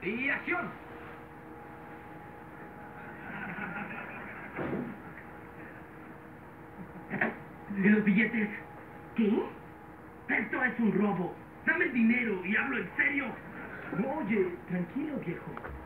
¡Y acción! ¿Los billetes? ¿Qué? Esto es un robo. Dame el dinero y hablo en serio. Oye, tranquilo, viejo.